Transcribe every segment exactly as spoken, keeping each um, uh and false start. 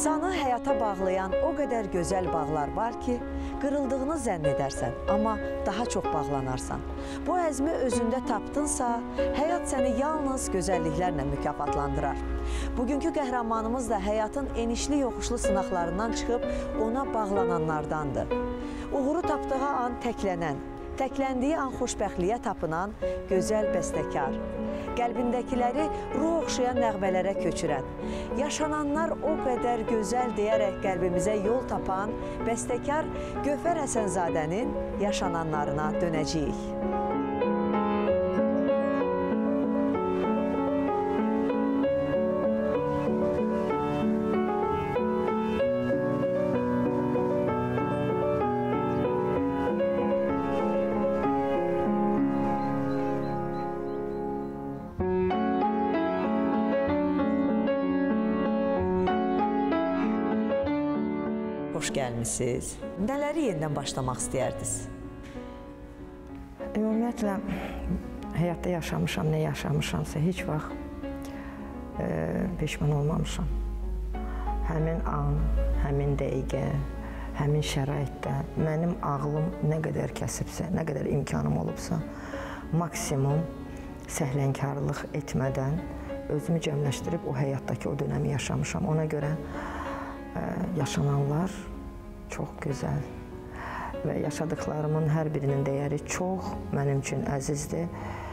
İnsanı həyata bağlayan o qədər gözəl bağlar var ki, qırıldığını zənn edərsən, amma daha çox bağlanarsan. Bu əzmi özündə tapdınsa, həyat səni yalnız gözəlliklərlə mükafatlandırar. Bugünkü qəhrəmanımız da həyatın enişli yoxuşlu sınaqlarından çıxıb ona bağlananlardandır. Uğuru tapdığı an təklənən, təkləndiyi an xoşbəxtliyə tapınan gözəl bəstəkar. Qəlbindəkiləri ruh oxşayan nəğmələrə köçürən, yaşananlar o qədər gözəl deyərək qəlbimizə yol tapan bəstəkar Gövhər Həsənzadənin yaşananlarına dönəcəyik. Xoş gəlmişsiniz. Nələri yenidən başlamaq istəyərdiniz? Ümumiyyətlə, həyatda yaşamışam, nə yaşamışamsa heç vaxt e, peşman olmamışam. Həmin an, həmin dəqiqə, həmin şəraitdə mənim ağlım nə qədər kəsibsə, nə qədər imkanım olubsa, maksimum səhlənkarlıq etmədən özümü cəmləşdirib o həyatdakı o dönəmi yaşamışam. Ona görə yaşananlar çox gözəl və yaşadıklarımın hər birinin dəyəri çox mənim üçün əzizdir.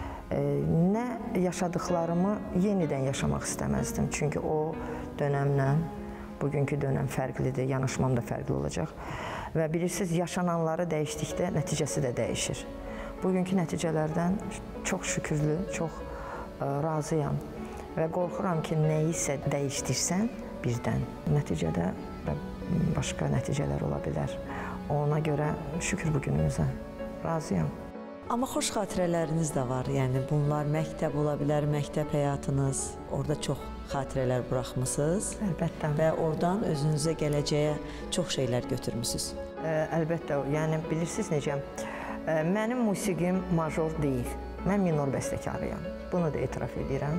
Nə yaşadıklarımı yenidən yaşamaq istəməzdim. Çünki o dönəmlə bugünkü dönəm fərqlidir, yanaşmam da fərqli olacaq. Və bilirsiniz, yaşananları dəyişdikdə nəticəsi də dəyişir. Bugünkü nəticələrdən çox şükürlü, çox razıyam və qorxuram ki, nəyisə dəyişdirsən, birdən. Nəticədə başqa nəticələr ola bilər. Ona görə şükür bugünümüzə. Razıyam. Amma xoş xatirələriniz də var. Yəni bunlar məktəb ola bilər, məktəb həyatınız. Orada çox xatirələr buraxmısınız. Əlbəttə. Və oradan özünüzə gələcəyə çox şeylər götürmüsünüz. Əlbəttə. Yəni bilirsiniz necə? Mənim musiqim major deyil. Mən minor bəstəkarıyam. Bunu da etiraf edirəm.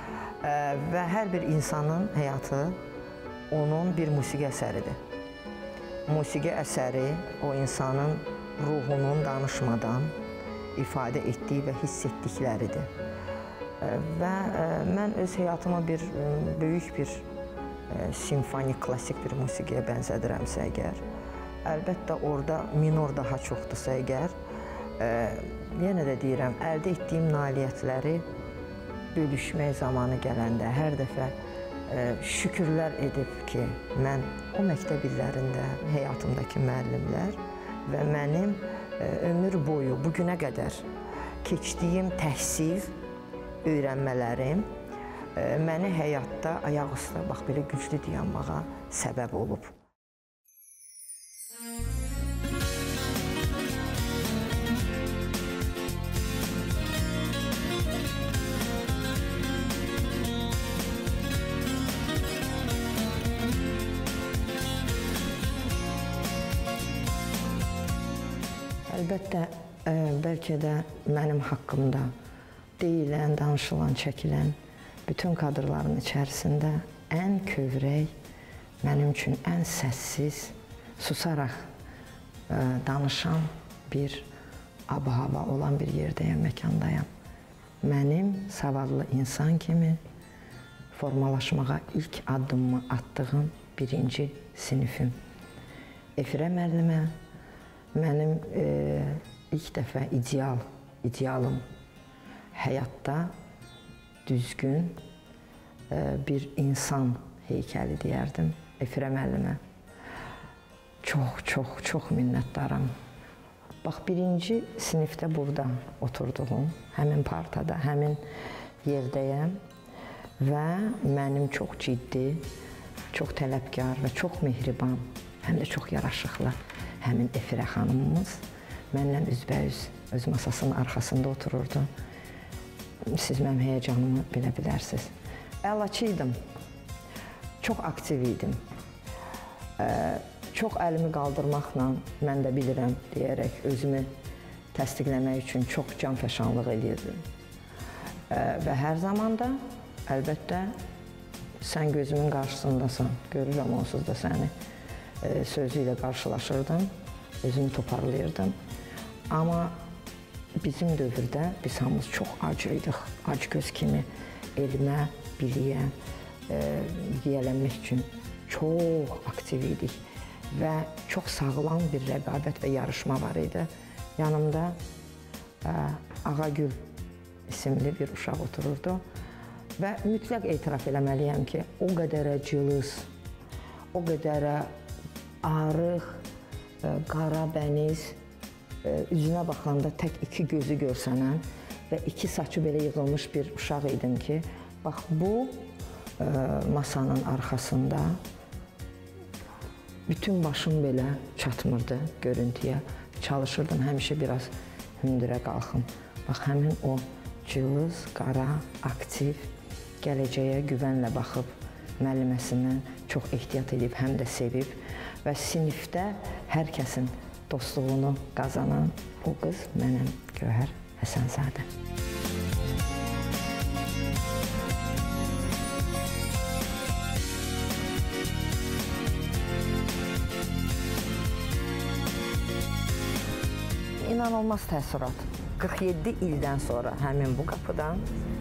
Və hər bir insanın həyatı onun bir musiqi əsəridir. Musiqi əsəri o insanın ruhunun danışmadan ifadə etdiyi və hiss etdikləridir. Və mən öz həyatımı bir böyük bir simfonik, klasik bir musiqiyə bənzədirəmsə əgər, əlbəttə orada minor daha çoxdursa əgər, yenə də deyirəm, əldə etdiyim nailiyyətləri bölüşmək zamanı gələndə hər dəfə şükürlər edib ki, mən o məktəb illərində həyatımdakı müəllimlər və mənim ömür boyu bugünə qədər keçdiyim təhsil, öyrənmələrim məni həyatda ayaq üstə, bax belə güclü dayanmağa səbəb olub. Əlbəttə, bəlkə də mənim haqqımda deyilən, danışılan, çəkilən bütün kadrların içərisində ən kövrək, mənim üçün ən səssiz, susaraq danışan bir ab-hava olan bir yerdəyəm, məkandayam. Mənim savadlı insan kimi formalaşmağa ilk addımımı attığım birinci sinifim. Efirə müəllimə, mənim e, ilk dəfə ideal, idealım həyatda düzgün e, bir insan heykəli deyərdim Efirə müəllimə. Çox, çox, çox minnətdaram. Bax, birinci sinifdə burada oturduğum, həmin partada, həmin yerdəyəm və mənim çox ciddi, çox tələbkar və çox mehriban, həm də çox yaraşıqlı həmin Efirə xanımımız mənlə üzbəüz öz masasının arxasında otururdu. Siz mənim həyəcanımı bilə bilərsiniz. Əlaçı idim, çox aktiv idim. Çox əlimi qaldırmaqla mən də bilirəm deyərək özümü təsdiqləmək üçün çox canfəşanlıq edirdim. Və hər zaman da əlbəttə sən gözümün qarşısındasan, görürəm onsuz da səni e, sözü ilə qarşılaşırdım, özümü toparlayırdım. Amma bizim dövrdə biz hamımız çox acıydıq, acgöz kimi elmə, biliyə, e, yiyələnmək üçün çox aktiv idik və çox sağlam bir rəqabət və yarışma var idi. Yanımda e, Ağagül isimli bir uşaq otururdu və mütləq etiraf eləməliyəm ki, o qədərə cılız, o qədərə arıq, qara bəniz, üzünə baxanda tək iki gözü görsənən və iki saçı belə yığılmış bir uşaq idim ki, bax bu masanın arxasında bütün başım belə çatmırdı görüntüyə. Çalışırdım həmişə biraz hündürə qalxım. Bax, həmin o cılız, qara, aktiv, gələcəyə güvənlə baxıb, müəlliməsindən çox ehtiyat edib, həm də sevib və sinifdə hər kəsin dostluğunu qazanan o qız mənəm Gövhər Həsənzadə. İnanılmaz təəssürat. qırx yeddi ildən sonra həmin bu qapıdan,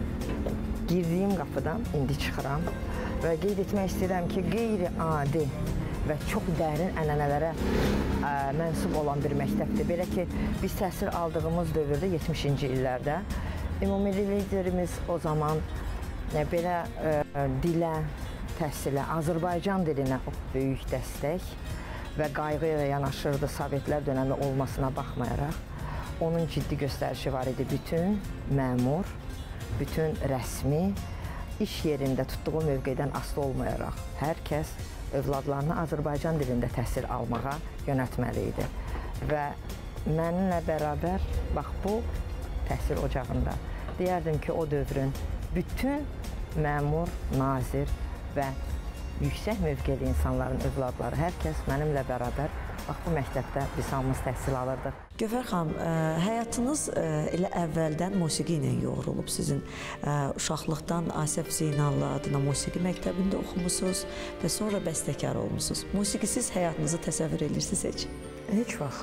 girdiyim qapıdan indi çıxıram və qeyd etmək istəyirəm ki, qeyri-adi və çox dərin ənənələrə ə, mənsub olan bir məktəbdir. Belə ki, biz təhsil aldığımız dövrdə, yetmişinci illərdə, ümumilli liderimiz o zaman ə, belə ə, dilə, təhsilə, Azərbaycan dilinə böyük dəstək və qayğı ilə yanaşırdı Sovetlər dönəmi olmasına baxmayaraq. Onun ciddi göstərişi var idi. Bütün məmur, bütün rəsmi, iş yerində tutduğu mövqedən asılı olmayaraq hər kəs övladlarını Azərbaycan dilində təhsil almağa yönəltməli idi. Və mənimlə bərabər, bax bu təhsil ocağında deyərdim ki, o dövrün bütün məmur, nazir və yüksək mövqeli insanların övladları, hər kəs mənimlə bərabər bax bu məktəbdə biz hamımız təhsil alırdıq. Gövhər xanım, ə, həyatınız ə, elə əvvəldən musiqi ilə yoğrulub. Sizin ə, uşaqlıqdan Asəf Zeynallı adına musiqi məktəbində oxumusunuz və sonra bəstəkar olmusunuz. Musiqisiz həyatınızı təsəvvür edirsiniz heç? Heç vaxt.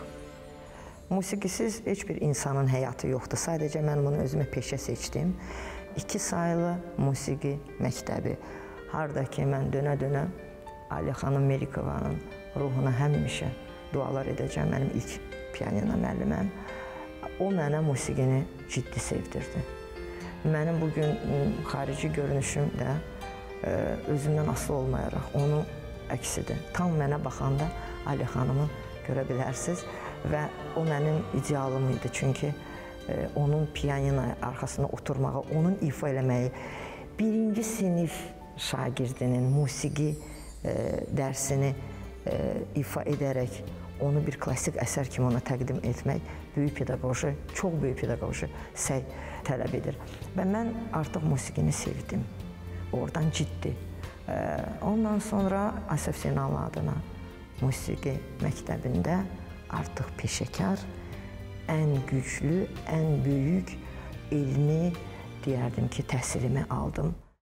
Musiqisiz heç bir insanın həyatı yoxdur. Sadəcə mən bunu özümə peşə seçdim. İki saylı musiqi məktəbi. Harada ki, mən dönə-dönə Ali xanım Melikovanın ruhuna həmişə dualar edəcəm. Mənim ilk pianino müəlliməm. O mənə musiqini ciddi sevdirdi. Mənim bugün xarici görünüşüm də özümdən asılı olmayaraq onun əksidir. Tam mənə baxanda Ali xanımı görə bilərsiniz və o mənim idealım idi. Çünki onun pianino arxasına oturmağı, onun ifa eləməyi, birinci sinif şagirdinin musiqi dərsini ifa edərək onu bir klassik əsər kimi ona təqdim etmək böyük pedaqoji, çox böyük pedaqoji səy tələb edir. Və mən artıq musiqini sevdim. Oradan ciddi. Ondan sonra Asəf Zeynallı adına musiqi məktəbində artıq peşəkar, ən güclü, ən böyük elmi, deyərdim ki, təhsilimi aldım.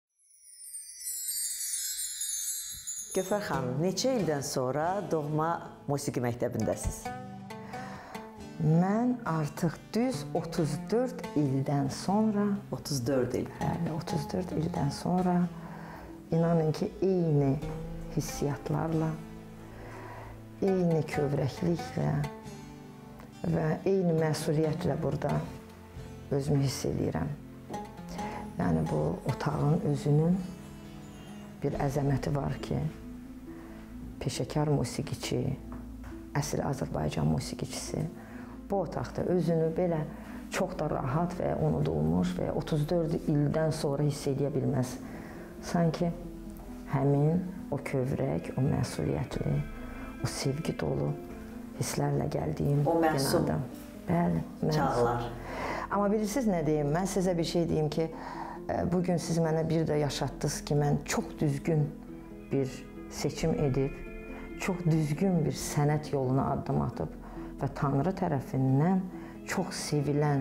Gövhər xanım, neçə ildən sonra doğma musiqi məktəbindəsiniz? Mən artıq düz otuz dörd ildən sonra, otuz dörd il. Bəli, otuz dörd ildən sonra inanın ki, eyni hissiyatlarla, eyni kövrəkliklə və eyni məsuliyyətlə burada özümü hiss edirəm. Yəni, bu otağın özünün bir əzəməti var ki, peşəkar musiqiçi, əsl Azərbaycan musiqiçisi bu otaqda özünü belə çox da rahat və unudulmuş və otuz dörd ildən sonra hiss edə bilməz. Sanki həmin o kövrək, o məsuliyyətli, o sevgi dolu hisslərlə gəldiyim o məsum Bəli, çağlar. Amma bilirsiniz nə deyim? Mən sizə bir şey deyim ki, bugün siz mənə bir də yaşatdınız ki, mən çox düzgün bir seçim edib, çox düzgün bir sənət yoluna addım atıb və Tanrı tərəfindən çox sevilən,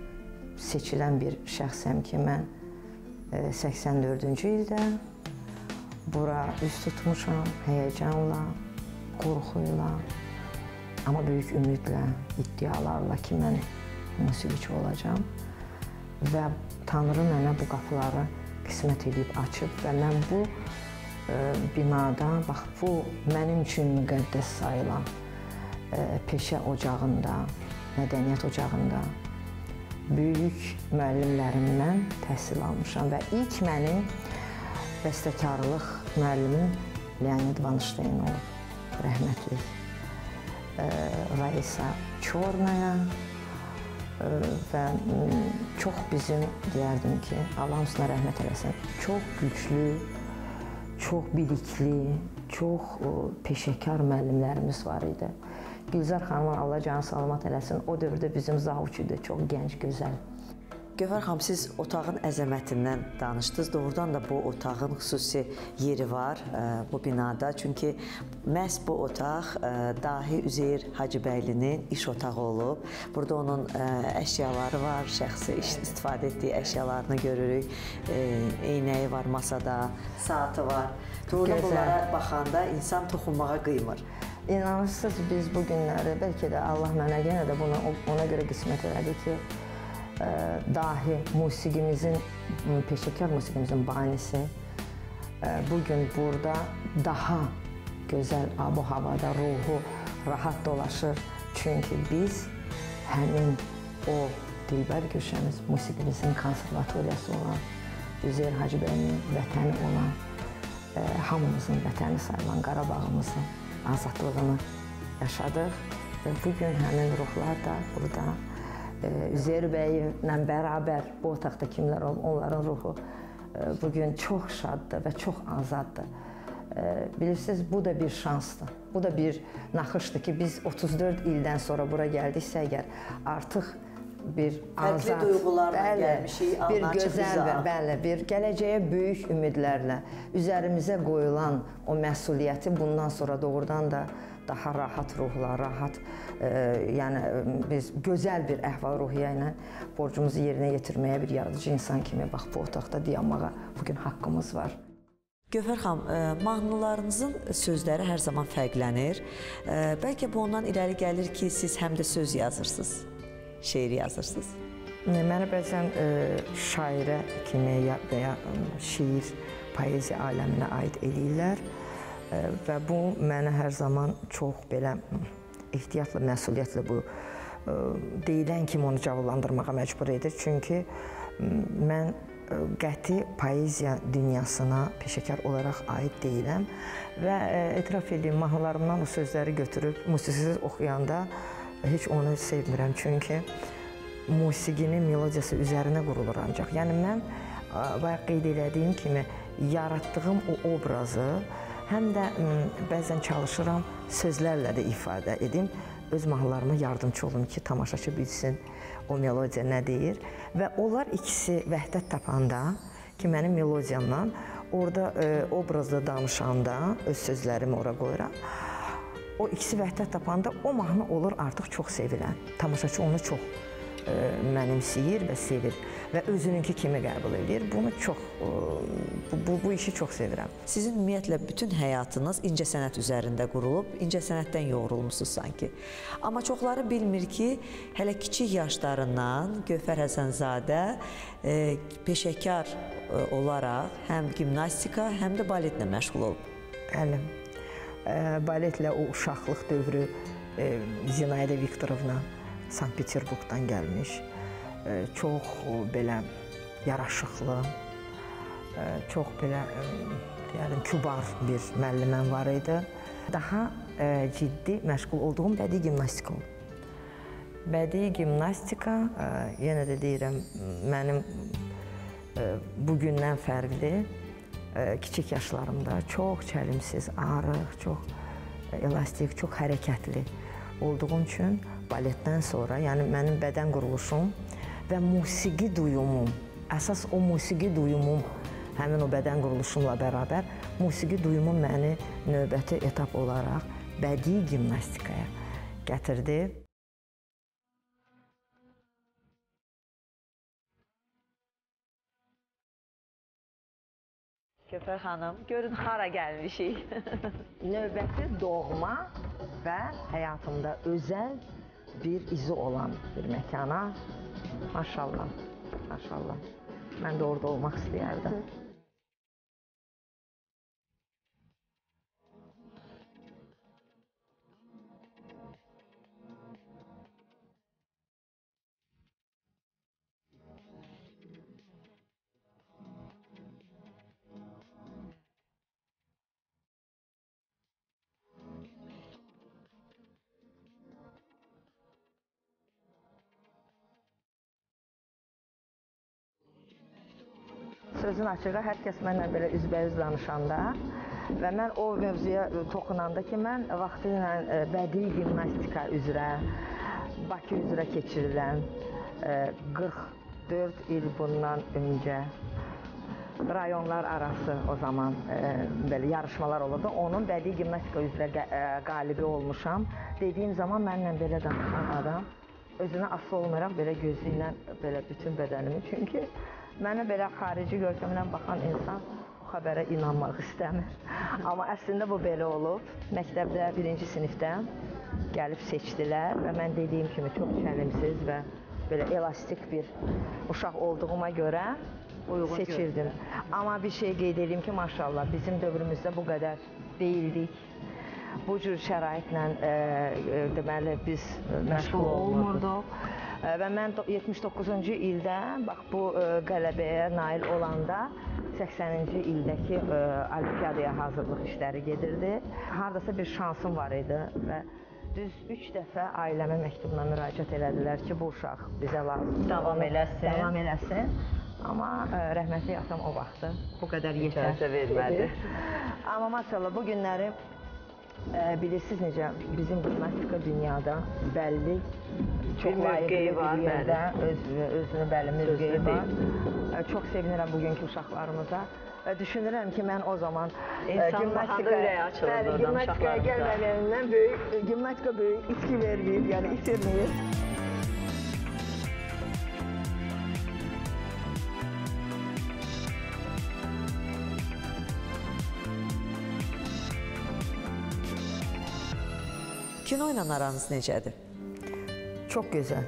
seçilən bir şəxsəm ki, mən səksən dördüncü ildə bura üz tutmuşam, həyəcanla, qorxuyla, amma böyük ümidlə, iddialarla ki, mən musiqiçi olacağam və Tanrı mənə bu qapıları qismət edib açıb və mən bu e, binada, bax, bu mənim üçün müqəddəs sayılan e, peşə ocağında, mədəniyyət ocağında böyük müəllimlərimdən təhsil almışam və ilk mənim bəstəkarlıq müəllimim Leonid Vanşteyn olub, rəhmətli. E, Raisa Çornaya e, və çox bizim, deyərdim ki, Allah hamısına rəhmət eləsin, çox güclü, çox bilikli, çox e, peşəkar müəllimlərimiz var idi. Gülzar xanıma Allah canı salamat eləsin, o dövrdə bizim zavuç idi, çox gənc, gözəl. Gövhər xanım, siz otağın əzəmətindən danışdınız. Doğrudan da bu otağın xüsusi yeri var e, bu binada. Çünki məhz bu otaq e, dahi Üzeyir Hacıbəylinin iş otağı olub. Burada onun e, əşyaları var, şəxsi istifadə etdiyi əşyalarını görürük. E, eynəyi var masada, saatı var. Doğrudan bunlara baxanda insan toxunmağa qıymır. İnanırsınız, biz bu günləri, bəlkə də Allah mənə yenə də bunu ona görə qismət elədi ki, dahi musiqimizin, peşəkar musiqimizin banisi bugün burada daha gözəl abu-havada ruhu rahat dolaşır. Çünki biz həmin o dilbər köşəmiz, musiqimizin konservatoriyası olan, Üzeyir Hacıbəylinin vətəni olan, hamımızın vətəni sayılan Qarabağımızın azadlığını yaşadıq və bugün həmin ruhlar da burada Üzeyir bəylə bərabər bu otaqda kimlər olub, onların ruhu bugün çox şaddır və çox azaddır. Bilirsiniz, bu da bir şansdır, bu da bir naxışdır ki, biz otuz dörd ildən sonra bura gəldiksə əgər, artıq bir azad, fərqli duyğularla gəlmişik, bir gözəl və bəli, bir gələcəyə böyük ümidlərlə üzərimizə qoyulan o məsuliyyəti bundan sonra doğrudan da daha rahat ruhla, rahat, e, yəni biz gözəl bir əhval-ruhiyyə ilə borcumuzu yerinə yetirməyə bir yaradıcı insan kimi bax bu otaqda dayanmağa bugün haqqımız var. Gövhər xanım, e, mahnılarınızın sözləri hər zaman fərqlənir. E, bəlkə bu ondan irəli gəlir ki, siz həm də söz yazırsınız, şeir yazırsınız. Mənə bəzən e, şairə kimi və ya şiir, poeziya aləminə aid eləyirlər. Və bu mənə hər zaman çox belə ehtiyatla, məsuliyyətlə bu deyilən kimi onu cavablandırmağa məcbur edir. Çünki mən qəti poeziya dünyasına peşəkar olaraq aid deyiləm və etiraf edeyim, mahnılarımdan o sözləri götürüb musiqisiz oxuyanda heç onu sevmirəm. Çünki musiqinin melodiyası üzərinə qurulur ancaq. Yəni mən bayaq qeyd elədiyim kimi yaratdığım o obrazı həm də bəzən çalışıram sözlərlə də ifadə edim, öz mahnılarıma yardımcı olum ki, tamaşaçı bilsin o melodiya nə deyir. Və onlar ikisi vəhdət tapanda ki, mənim melodiyamdan orada e, obrazda danışanda öz sözlərimi ora qoyuram. O ikisi vəhdət tapanda o mahnı olur artıq çox sevilən. Tamaşaçı onu çox e, mənimsəyir və sevir və özününki kimi qəbul edir. Bunu çox, bu, bu, bu işi çox sevirəm. Sizin ümumiyyətlə bütün həyatınız incəsənət üzərində qurulub, incəsənətdən yoğrulmusunuz sanki. Amma çoxları bilmir ki, hələ kiçik yaşlarından Gövhər Həsənzadə e, peşəkar e, olaraq həm gimnastika, həm də baletlə məşğul olub. Bəli, e, baletlə o uşaqlıq dövrü e, Zinayda Viktorovna Sankt-Peterburqdan gəlmiş. Çox belə yaraşıqlı, çox belə deyəlim, kübar bir müəlliməm var idi. Daha ciddi məşğul olduğum bədii gimnastika oldu. Bədii gimnastika, yenə də deyirəm, mənim bugündən fərqli, kiçik yaşlarımda çox çəlimsiz, arıq, çox elastik, çox hərəkətli olduğum üçün baletdən sonra, yəni mənim bədən quruluşum və musiqi duyumum, əsas o musiqi duyumum, həmin o bədən quruluşumla bərabər, musiqi duyumum məni növbəti etap olaraq bədii gimnastikaya gətirdi. Gövhər xanım, görün hara gəlmişik. Növbəti doğma və həyatımda özəl bir izi olan bir məkana. Maşallah, maşallah. Mən də orada olmaq istəyərdim. Sözün açığı, hər kəs mənlə belə üzbəüz danışanda və mən o mövzuya toxunanda ki, mən vaxtı ilə bədii gimnastika üzrə, Bakı üzrə keçirilən qırx dörd il bundan öncə rayonlar arası o zaman belə yarışmalar olurdu. Onun bədii gimnastika üzrə qalibi olmuşam. Dediyim zaman mənlə belə danışan adam özünə asılı olmayaraq belə gözü ilə belə bütün bədənimi, çünki mənə belə xarici görkəmlə baxan insan o xəbərə inanmaq istəmir. Amma əslində bu belə olub. Məktəbdə birinci sinifdən gəlib seçdilər və mən dediyim kimi çox çəlimsiz və belə elastik bir uşaq olduğuma görə seçildim. Amma bir şey qeyd edeyim ki, maşallah bizim dövrümüzdə bu qədər deyildik. Bu cür şəraitlə deməli biz məşğul olmurduq. Və mən yetmiş doqquzuncu ildə, bax bu qələbəyə nail olanda səksəninci ildəki olimpiyadaya hazırlıq işləri gedirdi. Haradasa bir şansım var idi və düz üç dəfə ailəmə məktubuna müraciət elədilər ki, bu uşaq bizə lazımdır. Davam eləsin. Davam eləsin. Amma rəhmətli atam o vaxtı bu qədər yetər. İcazə vermədi. Amma maşallah bu günləri bilirsiniz necə bizim gimnastika dünyada bəlli çox layiqli bir yerdə özünü bəlli mövqeyi var. Çox sevinirəm bugünkü uşaqlarımıza. Düşünürəm ki, mən o zaman gimnastikaya gəlməyəndən böyük, gimnastika böyük içki verməyib, yəni itirməyib. Kino ilə aranız necədir? Çox gözəl.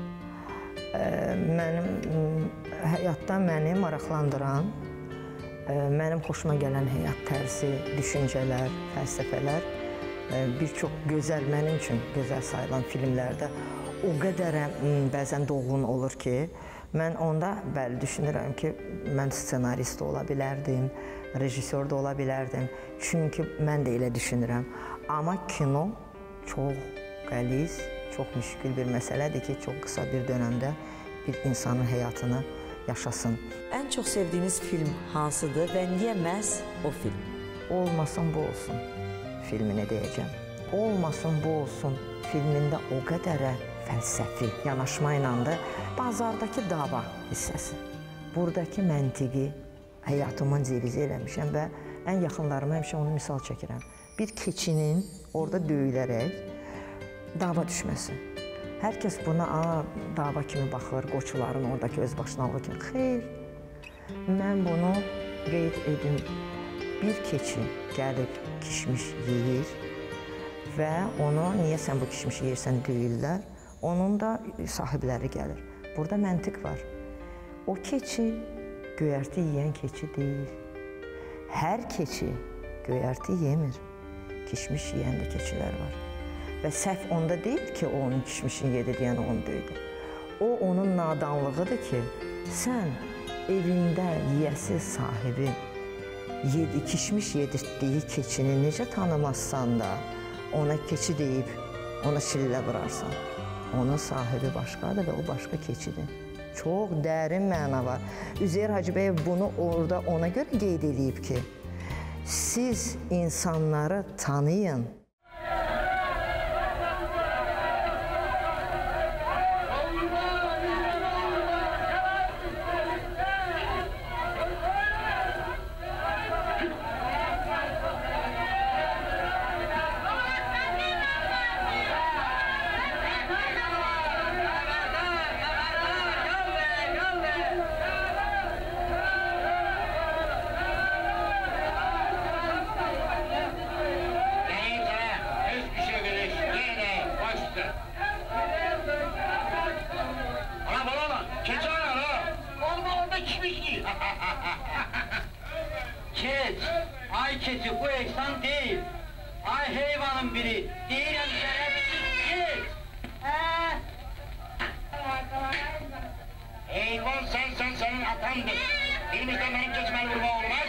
Mənim həyatda məni maraqlandıran, mənim xoşuma gələn həyat tərzi, düşüncələr, fəlsəfələr bir çox gözəl, mənim üçün gözəl sayılan filmlərdə o qədər bəzən dolğun olur ki, mən onda bəli düşünürəm ki, mən ssenarist ola bilərdim, rejissor da ola bilərdim. Çünki mən də elə düşünürəm. Amma kino çox qəliz, çox müşkül bir məsələdir ki, çox qısa bir dönəmdə bir insanın həyatını yaşasın. Ən çox sevdiyiniz film hansıdır və niyə məhz o film? Olmasın bu olsun filmini deyəcəm. Olmasın bu olsun filmində o qədərə fəlsəfi yanaşma ilə də bazardakı dava hissəsi. Buradakı məntiqi həyatımın cevizi eləmişəm və ən yaxınlarıma həmişə onu misal çəkirəm. Bir keçinin orada döyülərək dava düşməsi. Hər kəs buna dava kimi baxır, qoçuların oradakı öz başınalığı kimi. Xeyr, mən bunu qeyd edim. Bir keçi gəlib kişmiş yeyir və onu, niyə sən bu kişmişi yeyirsən deyirlər, onun da sahibləri gəlir. Burada məntiq var. O keçi göyərti yeyən keçi deyil. Hər keçi göyərti yemir. Kişmiş yeyən də keçilər var. Və səhv onda deyil ki, o onun kişmişini yedi deyən onu döydü. O, onun nadanlığıdır ki, sən evində yiyəsi sahibi yedi, kişmiş yedirtdiyi keçini necə tanımazsan da ona keçi deyib, ona şillə vurarsan. Onun sahibi başqadır və o başqa keçidir. Çox dərin məna var. Üzeyir Hacıbəyev bunu orada ona görə qeyd edib ki, siz insanları tanıyın. keç, ay keçi bu ehsan değil. Ay heyvanın biri, deyirəm şərəfsiz keç. Hə? Heyvan sensen senin atandır. Elimizden benim geçmeli vurma olmaz.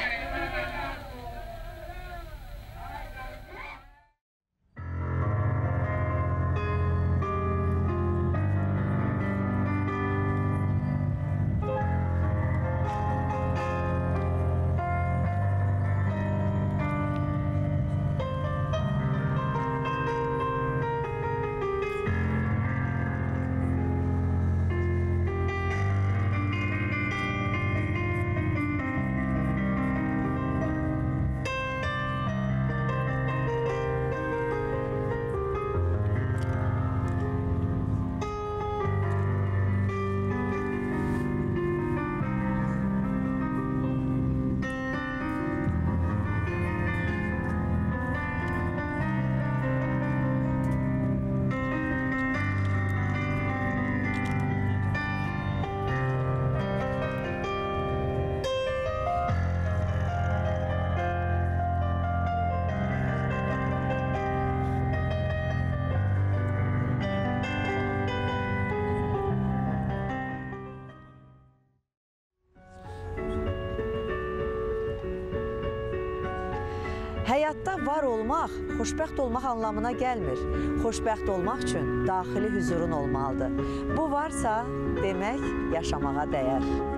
Həyatda var olmaq, xoşbəxt olmaq anlamına gəlmir. Xoşbəxt olmaq üçün daxili hüzurun olmalıdır. Bu varsa, demək yaşamağa dəyər.